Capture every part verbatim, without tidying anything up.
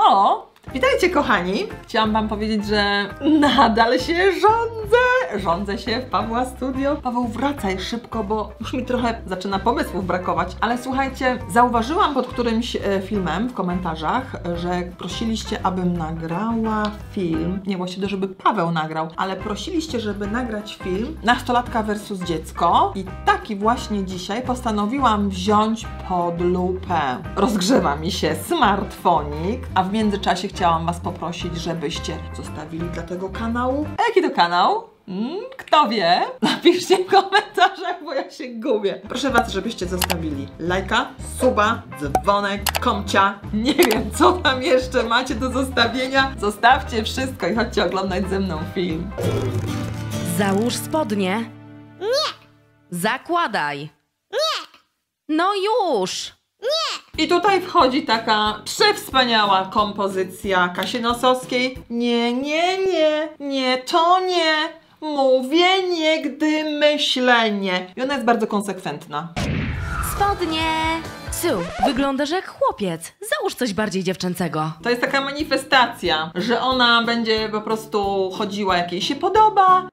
O! Witajcie kochani! Chciałam wam powiedzieć, że nadal się rządzę! Rządzę się w Pawła Studio. Paweł, wracaj szybko, bo już mi trochę zaczyna pomysłów brakować. Ale słuchajcie, zauważyłam pod którymś filmem w komentarzach, że prosiliście, abym nagrała film. Nie, właściwie, żeby Paweł nagrał, ale prosiliście, żeby nagrać film Nastolatka versus dziecko. I taki właśnie dzisiaj postanowiłam wziąć pod lupę. Rozgrzewa mi się smartfonik, a w międzyczasie chciałam was poprosić, żebyście zostawili dla tego kanału. A jaki to kanał? Hmm, kto wie? Napiszcie w komentarzach, bo ja się gubię. Proszę was, żebyście zostawili lajka, suba, dzwonek, komcia. Nie wiem, co tam jeszcze macie do zostawienia. Zostawcie wszystko i chodźcie oglądać ze mną film. Załóż spodnie. Nie! Zakładaj. Nie! No już! Nie! I tutaj wchodzi taka przewspaniała kompozycja Kasi Nosowskiej. Nie, nie, nie, nie, to nie. Mówię nie, gdy myślę nie. I ona jest bardzo konsekwentna. Spodnie! Su, wyglądasz jak chłopiec. Załóż coś bardziej dziewczęcego. To jest taka manifestacja, że ona będzie po prostu chodziła jak jej się podoba.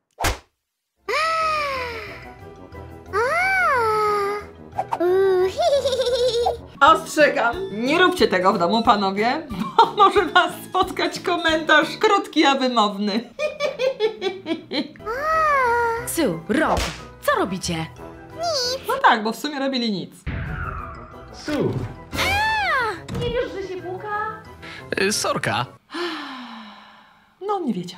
Ostrzegam, nie róbcie tego w domu, panowie, bo może was spotkać komentarz krótki, a wymowny. Su, Rob, co robicie? No tak, bo w sumie robili nic. Su. Nie wiesz, że się puka? Y, sorka. No, nie wiedział.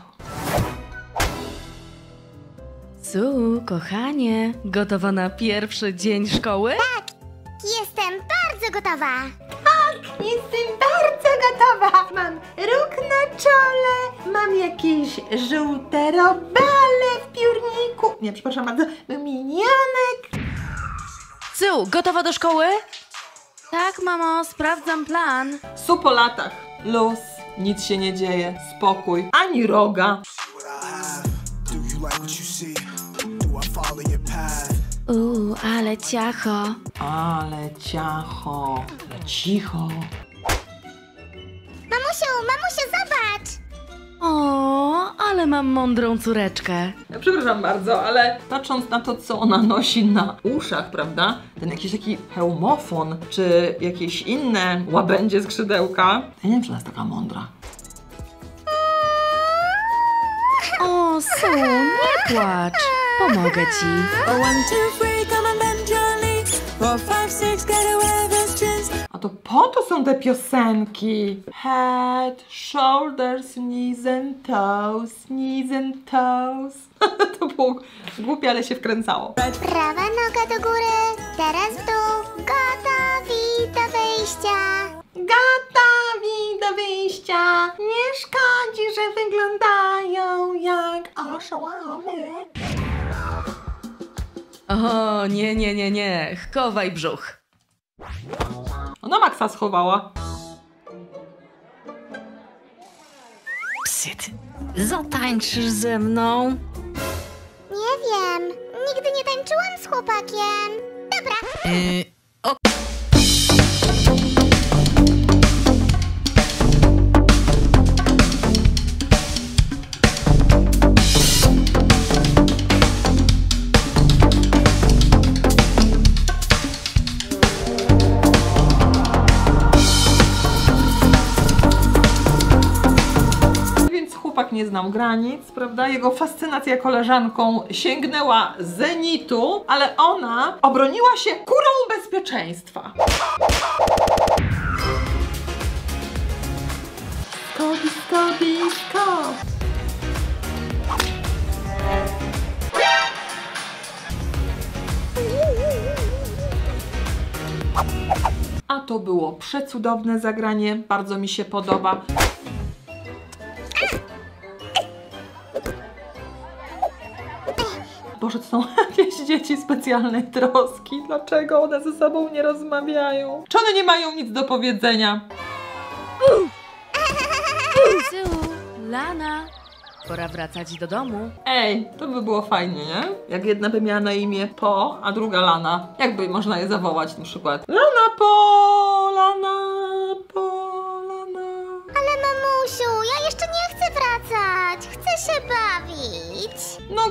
Su, kochanie, gotowa na pierwszy dzień szkoły? Jestem bardzo gotowa! Jestem bardzo gotowa. Mam róg na czole, mam jakieś żółte robale w piórniku. Nie, przepraszam bardzo, minionek. Su, gotowa do szkoły? Tak, mamo, sprawdzam plan. Su po latach. Luz, nic się nie dzieje, spokój, ani roga. Uuu, ale ciacho. Ale ciacho, ale cicho. Mamusiu, mamusiu, zobacz! O, ale mam mądrą córeczkę. Ja przepraszam bardzo, ale patrząc na to, co ona nosi na uszach, prawda? Ten jakiś taki hełmofon, czy jakieś inne łabędzie skrzydełka. Ja nie wiem, czy ona jest taka mądra. O, Su, nie płacz. Pomogę ci. A to po to są te piosenki. Head, shoulders, knees and toes, knees and toes. To było głupie, ale się wkręcało. Prawa noga do góry, teraz w dół, gotowi do wyjścia. Gotowi do wyjścia. Nie szkodzi, że wyglądają jak oszołomy. O, nie, nie, nie, nie. Chowaj brzuch. Ona Maxa schowała. Psyt, zatańczysz ze mną? Nie wiem, nigdy nie tańczyłam z chłopakiem. Dobra. Yy, o... Chłopak nie znał granic, prawda? Jego fascynacja koleżanką sięgnęła zenitu, ale ona obroniła się kurą bezpieczeństwa. Skobi, skobi, skop. A to było przecudowne zagranie, bardzo mi się podoba. Boże, to są jakieś dzieci specjalnej troski. Dlaczego one ze sobą nie rozmawiają? Czy one nie mają nic do powiedzenia? Su, Lana, pora wracać do domu. Ej, to by było fajnie, nie? Jak jedna by miała na imię Po, a druga Lana. Jakby można je zawołać na przykład? Lana Po, Lana Po, Lana. Ale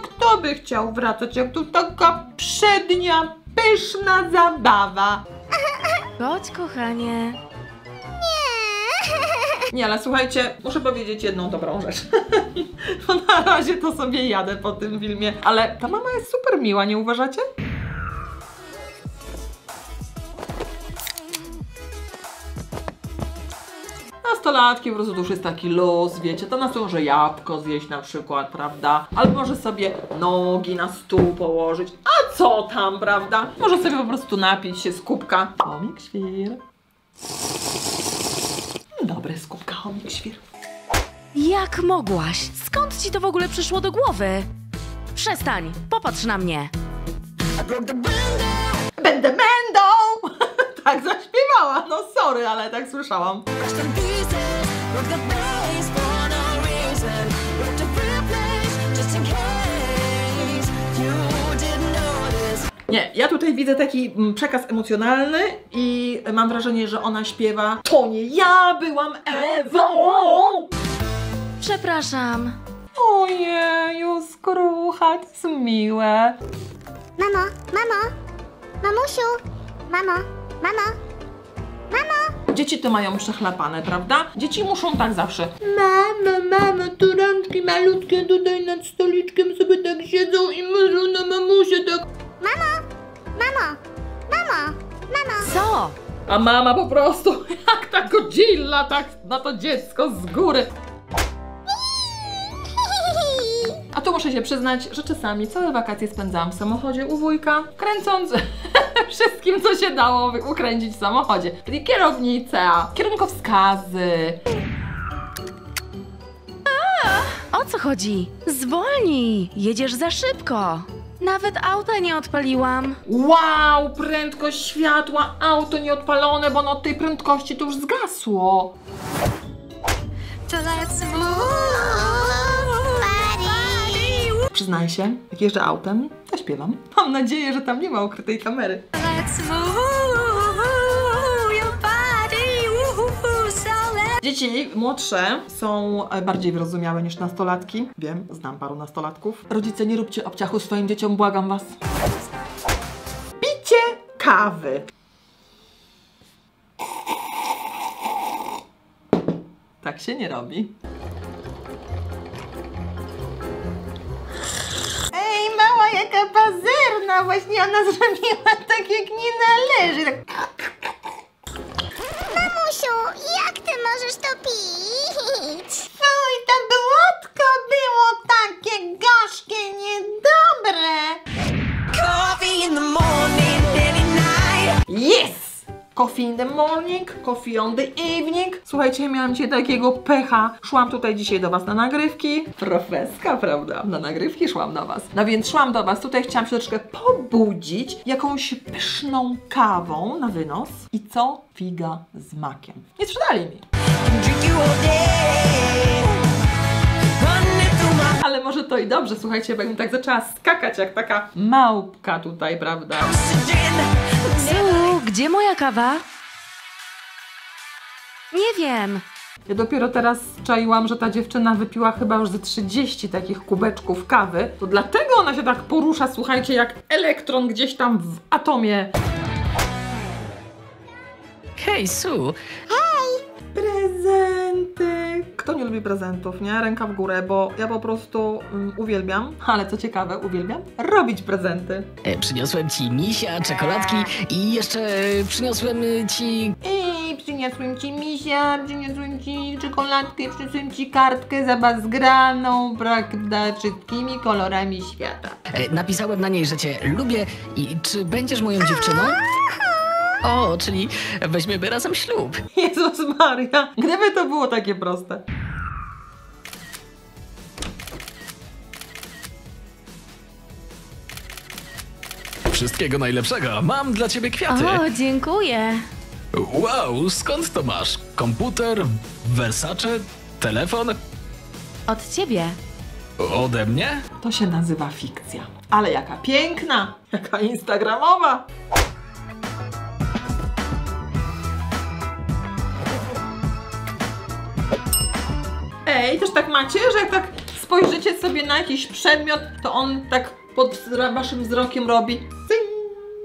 kto by chciał wracać, jak to taka przednia, pyszna zabawa. Chodź, kochanie. Nie, ale słuchajcie, muszę powiedzieć jedną dobrą rzecz. Bo na razie to sobie jadę po tym filmie, ale ta mama jest super miła, nie uważacie? Nastolatki po prostu to już jest taki luz, wiecie, to nas może jabłko zjeść na przykład, prawda? Albo może sobie nogi na stół położyć, a co tam, prawda? Może sobie po prostu napić się z kubka. Chomik świr. Dobre z kubka chomik świr. Jak mogłaś? Skąd ci to w ogóle przyszło do głowy? Przestań, popatrz na mnie. Będę będą! Tak zaśpiewała, no sorry, ale tak słyszałam. Nie, ja tutaj widzę taki mm, przekaz emocjonalny i mam wrażenie, że ona śpiewa: to nie ja byłam Ewą! Przepraszam. Ojeju, skrucha, to jest miłe. Mamo, mamo, mamusiu, mamo, mamo, mamo. Dzieci to mają przechlapane, prawda? Dzieci muszą tak zawsze. Mamo, mamo, tu rączki malutkie tutaj nad stoliczkiem sobie tak siedzą i myślą na mamusię tak. Mamo, mamo, mamo, mamo. Co? A mama po prostu jak ta Godzilla, tak na to dziecko z góry. A tu muszę się przyznać, że czasami całe wakacje spędzałam w samochodzie u wujka, kręcąc wszystkim, co się dało ukręcić w samochodzie. Czyli kierownica, kierunkowskazy. O co chodzi? Zwolnij, jedziesz za szybko. Nawet auta nie odpaliłam. Wow, prędkość światła, auto nieodpalone, bo ono od tej prędkości to już zgasło. To let's move, Przyznaję się, jak jeżdżę autem, to śpiewam. Mam nadzieję, że tam nie ma ukrytej kamery. let's move your body, woo, so let's. Dzieci młodsze są bardziej wyrozumiałe niż nastolatki. Wiem, znam paru nastolatków. Rodzice, nie róbcie obciachu swoim dzieciom, błagam was. Picie kawy. Tak się nie robi. Ej, mała, jaka pazerna! Właśnie ona zrobiła tak, jak nie należy. Tak. Mamusiu, jak ty możesz to pić? Fuj, to błotko było takie gorzkie, niedobre. Coffee in the morning, any night. Yes! Coffee in the morning, coffee on the evening. Słuchajcie, miałam dzisiaj takiego pecha. Szłam tutaj dzisiaj do was na nagrywki. Profeska, prawda? Na nagrywki szłam do was. No więc szłam do was. Tutaj chciałam się troszeczkę pobudzić jakąś pyszną kawą na wynos. I co? Figa z makiem. Nie sprzedali mi. Drink you all day. Running through my Ale może to i dobrze, słuchajcie, bo jakbym tak zaczęła skakać jak taka małpka tutaj, prawda? oxygen. Su, gdzie moja kawa? Nie wiem. Ja dopiero teraz czaiłam, że ta dziewczyna wypiła chyba już ze trzydzieści takich kubeczków kawy. To dlatego ona się tak porusza, słuchajcie, jak elektron gdzieś tam w atomie. Hej, Su, Prezenty! Kto nie lubi prezentów, nie? Ręka w górę, bo ja po prostu um, uwielbiam, ale co ciekawe, uwielbiam robić prezenty. e, przyniosłem ci misia, czekoladki i jeszcze przyniosłem ci... I przyniosłem ci misia, przyniosłem ci czekoladkę, przyniosłem ci kartkę zabazgraną, prawda, wszystkimi kolorami świata. E, napisałem na niej, że cię lubię i czy będziesz moją dziewczyną? O, czyli weźmiemy razem ślub. Jezus Maria, gdyby to było takie proste. Wszystkiego najlepszego. Mam dla ciebie kwiaty. O, dziękuję. Wow, skąd to masz? Komputer? Versace? Telefon? Od ciebie. Ode mnie? To się nazywa fikcja. Ale jaka piękna, jaka instagramowa. Ej, też tak macie, że jak tak spojrzycie sobie na jakiś przedmiot, to on tak pod waszym wzrokiem robi cyng.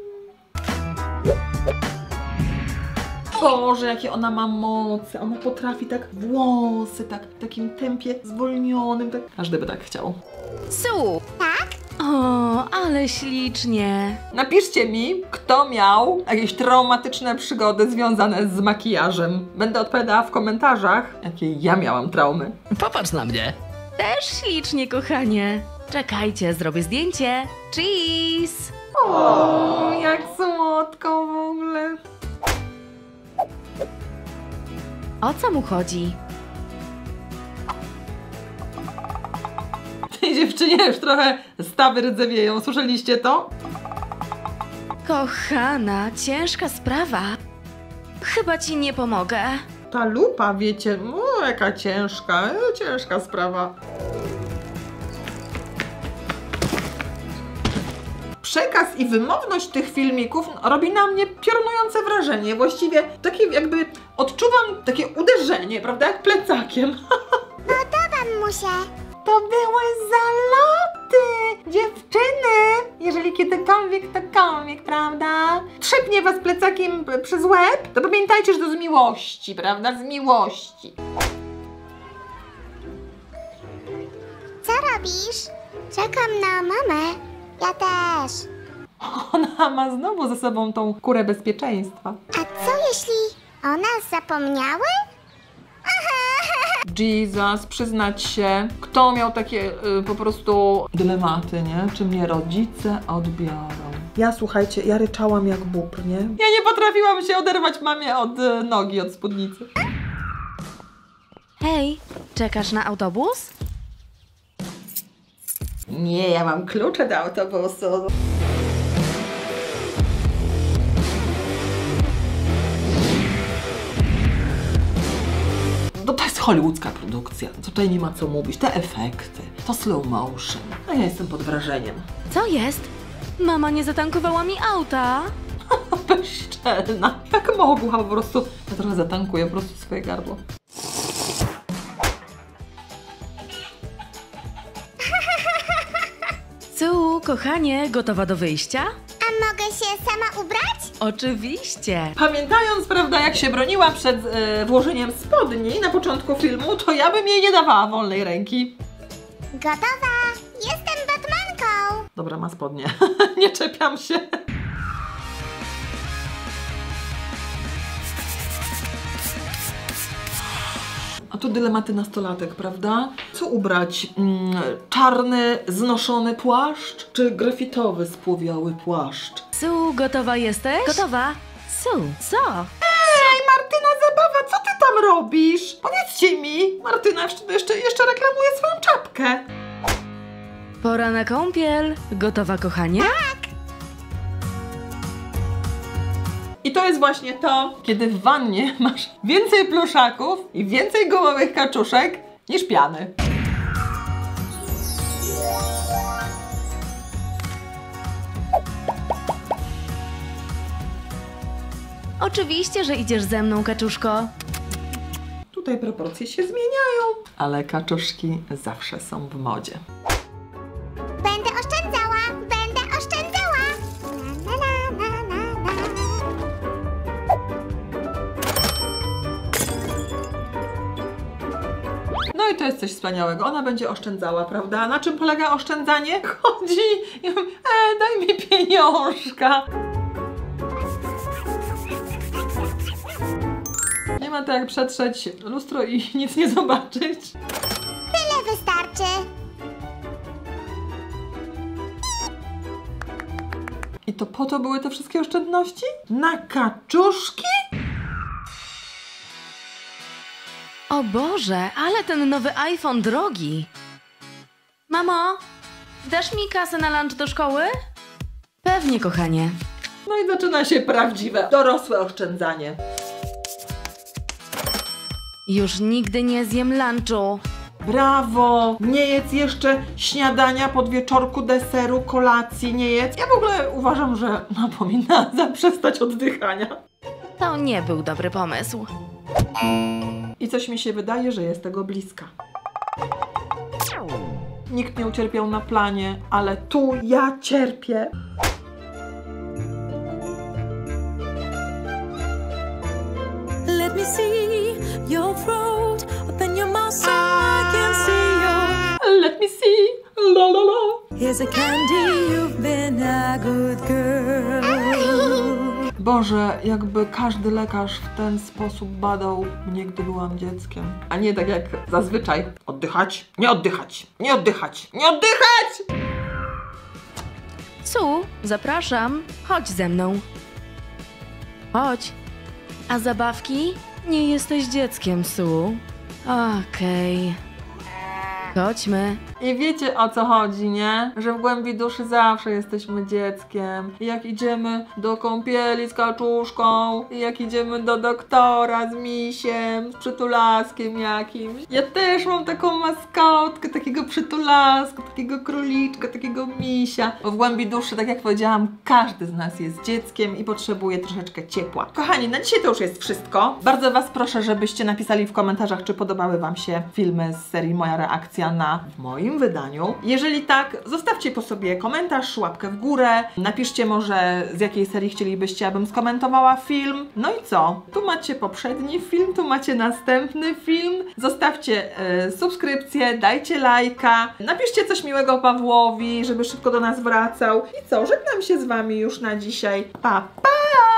Boże, jakie ona ma moce. Ona potrafi tak włosy, tak w takim tempie zwolnionym, tak. Każdy by tak chciał. Su! Tak? O, ale ślicznie. Napiszcie mi, kto miał jakieś traumatyczne przygody związane z makijażem. Będę odpowiadała w komentarzach, jakie ja miałam traumy. Popatrz na mnie. Też ślicznie, kochanie. Czekajcie, zrobię zdjęcie. Cheese! O, jak słodko w ogóle. O co mu chodzi? Tej dziewczynie już trochę stawy rdzewieją. Słyszeliście to? Kochana, ciężka sprawa. Chyba ci nie pomogę. Ta lupa, wiecie, o, jaka ciężka, e, ciężka sprawa. Przekaz i wymowność tych filmików robi na mnie piorunujące wrażenie. Właściwie takie jakby odczuwam takie uderzenie, prawda, jak plecakiem. Podoba mu się. To były zaloty, dziewczyny! Jeżeli kiedykolwiek, tokolwiek, prawda? Trzepnie was plecakiem przez łeb, to pamiętajcie, że to z miłości, prawda? Z miłości. Co robisz? Czekam na mamę. Ja też. Ona ma znowu ze sobą tą kurę bezpieczeństwa. A co jeśli o nas zapomniały? Jesus, przyznać się, kto miał takie y, po prostu dylematy, nie? Czy mnie rodzice odbiorą? Ja, słuchajcie, ja ryczałam jak bóbr, nie? Ja nie potrafiłam się oderwać mamie od y, nogi, od spódnicy. Hej, czekasz na autobus? Nie, ja mam klucze do autobusu. No to jest hollywoodzka produkcja. Tutaj nie ma co mówić. Te efekty, to slow motion. A ja jestem pod wrażeniem. Co jest? Mama nie zatankowała mi auta. Bezczelna. Jak mogła po prostu. Ja trochę zatankuję po prostu swoje gardło. Su, kochanie, gotowa do wyjścia? A mogę się sama ubrać? Oczywiście. Pamiętając, prawda, jak się broniła przed e, włożeniem spodni na początku filmu, to ja bym jej nie dawała wolnej ręki. Gotowa. Jestem Batmanką. Dobra, ma spodnie. Nie czepiam się. A tu dylematy nastolatek, prawda? Co ubrać? Mm, czarny, znoszony płaszcz, czy grafitowy, spłowiały płaszcz? Su, gotowa jesteś? Gotowa. Su, co? Ej, Martyna, zabawa, co ty tam robisz? Powiedzcie mi. Martyna jeszcze, jeszcze, jeszcze reklamuje swoją czapkę. Pora na kąpiel. Gotowa, kochanie? I to jest właśnie to, kiedy w wannie masz więcej pluszaków i więcej gumowych kaczuszek niż piany. Oczywiście, że idziesz ze mną, kaczuszko. Tutaj proporcje się zmieniają, ale kaczuszki zawsze są w modzie. Będę oszczędzała. Będę oszczędzała. Na, na, na, na, na. No i to jest coś wspaniałego. Ona będzie oszczędzała, prawda? Na czym polega oszczędzanie? Chodzi i mówi, e, daj mi pieniążka. Nie ma tak jak przetrzeć lustro i nic nie zobaczyć. Tyle wystarczy. I to po to były te wszystkie oszczędności? Na kaczuszki? O Boże, ale ten nowy iPhone drogi. Mamo, dasz mi kasę na lunch do szkoły? Pewnie, kochanie. No i zaczyna się prawdziwe, dorosłe oszczędzanie. Już nigdy nie zjem lunchu. Brawo! Nie jedz jeszcze śniadania, podwieczorku, deseru, kolacji, nie jedz. Ja w ogóle uważam, że no, powinna zaprzestać oddychania. To nie był dobry pomysł. I coś mi się wydaje, że jest tego bliska. nikt nie ucierpiał na planie, ale tu ja cierpię. Let me see your throat, open your mouth so I can see your. Let me see, la la la. Here's a candy, you've been a good girl. Boże, jakby każdy lekarz w ten sposób badał mnie, gdy byłam dzieckiem. A nie tak jak zazwyczaj. Oddychać, nie oddychać, nie oddychać, nie oddychać! Su, zapraszam. Chodź ze mną. Chodź. A zabawki? Nie jesteś dzieckiem, Su. Okej. Chodźmy. I wiecie, o co chodzi, nie? Że w głębi duszy zawsze jesteśmy dzieckiem. I jak idziemy do kąpieli z kaczuszką, i jak idziemy do doktora z misiem, z przytulaskiem jakimś. Ja też mam taką maskotkę, takiego przytulaska, takiego króliczka, takiego misia. Bo w głębi duszy, tak jak powiedziałam, każdy z nas jest dzieckiem i potrzebuje troszeczkę ciepła. Kochani, na dzisiaj to już jest wszystko. Bardzo Was proszę, żebyście napisali w komentarzach, czy podobały Wam się filmy z serii Moja reakcja na w moim wydaniu. Jeżeli tak, zostawcie po sobie komentarz, łapkę w górę, napiszcie może, z jakiej serii chcielibyście, abym skomentowała film. No i co? Tu macie poprzedni film, tu macie następny film. Zostawcie e, subskrypcję, dajcie lajka, napiszcie coś miłego Pawłowi, żeby szybko do nas wracał. I co? Żegnam się z Wami już na dzisiaj. Pa, pa!